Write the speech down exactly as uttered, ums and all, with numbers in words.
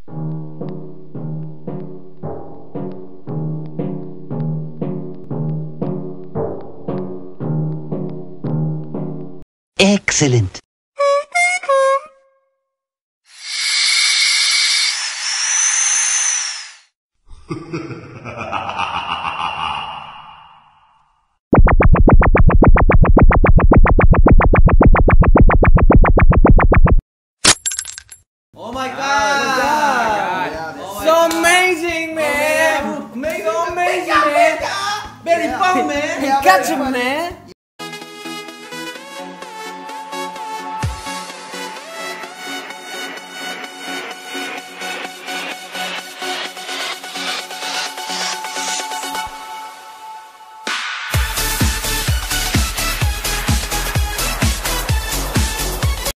Excellent. Oh my god! So amazing, man! Amazing, amazing, man! Very fun, man! He got you, man.